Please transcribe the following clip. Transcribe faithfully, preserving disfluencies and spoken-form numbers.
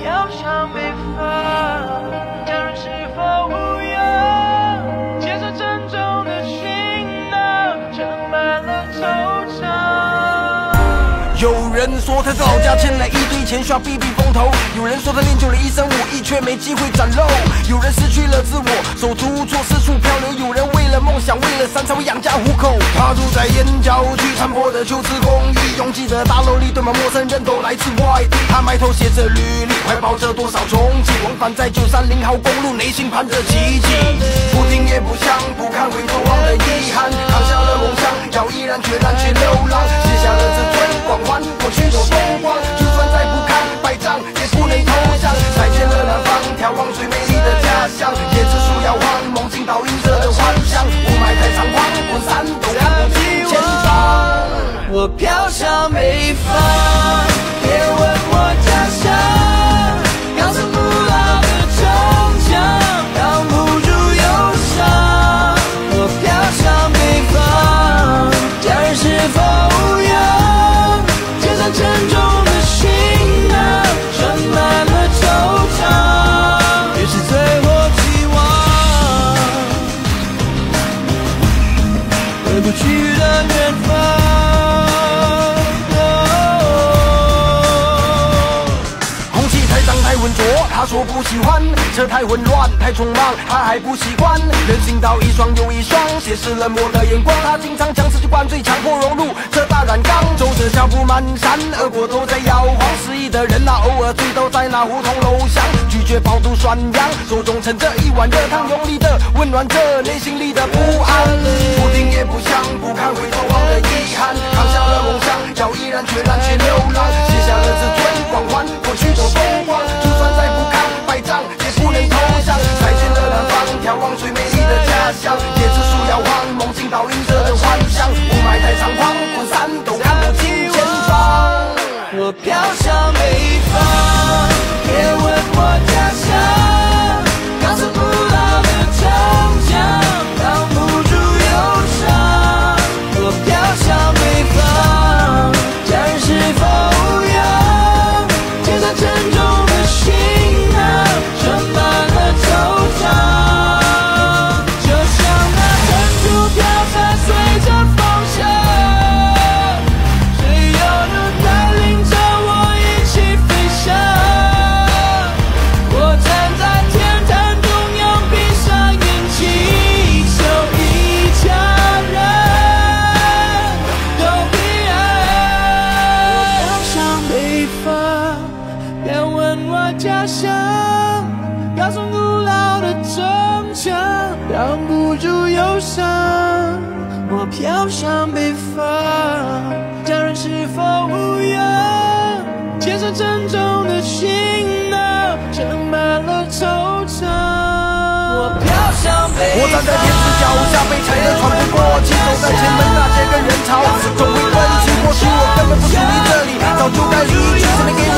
飘向北方，家人是否无恙？肩上沉重的行囊，盛满了惆怅。 有人说他的老家欠了一堆钱，需要避避风头；有人说他练就了一身武艺，却没机会展露；有人失去了自我，手足无措，四处漂流；有人为了梦想，为了山才会养家糊口。他住在燕郊区残破的旧式公寓，拥挤的大楼里堆满陌生人，都来自外地。他埋头写着履历，怀抱着多少憧憬，往返在九三零号公路，内心盼着奇迹。不听也不想，不看回头望的遗憾，扛下了梦想，要毅然决然去流浪，写下了这段光环，过去多风光，就算再不堪百丈，也不能投降。再见了南方，眺望最美丽的家乡，椰子树摇晃，梦境倒映着的幻想，雾霾太猖狂，滚山都看不清前方。 我飘向北方，别问我家乡，高耸古老的城墙，挡不住忧伤。我飘向北方，家人是否无恙？肩上沉重的行囊，盛满了惆怅，也是最后期望，回不去的远方。 他说不喜欢，车太混乱，太匆忙，他还不习惯。人行道一双又一双，斜视冷漠的眼光。他经常将世界灌醉，强迫融入这大染缸。走着脚步蹒跚，耳朵都在摇晃。失意的人啊，偶尔醉倒在那胡同楼巷，拒绝饱读涮羊，手中盛着一碗热汤，用力的温暖着内心里的不安。不听也不想，不看回头望的遗憾，扛下了梦想，要毅然决然去流浪，写下了这段光环，过去多风光，就算再不堪百丈，也不能投降。再见了南方，眺望最美丽的家乡，椰子树摇晃，梦境倒映着的幻想，雾霾太猖狂，滚山都看不清前方。 我飘向北方，别问我家乡，高耸古老的城墙，挡不住忧伤。我飘向北方，家人是否无恙？肩上沉重的行囊，盛满了惆怅，就像那珍珠飘散，随着风向，谁又能带领着我一起飞翔？我站在天坛中央，闭上眼祈求一家人都平安。我飘向北方，别问我家乡，高耸古老的城墙，挡不住忧伤。我飘向北方，家人是否无恙？肩上沉重的行囊，盛满了惆怅。我飘向北方， 我站在天子脚下，被踩得喘不过气，走在前门那些个人潮，总会奔驰。或许我根本不属于这里，早就该离去，只能给我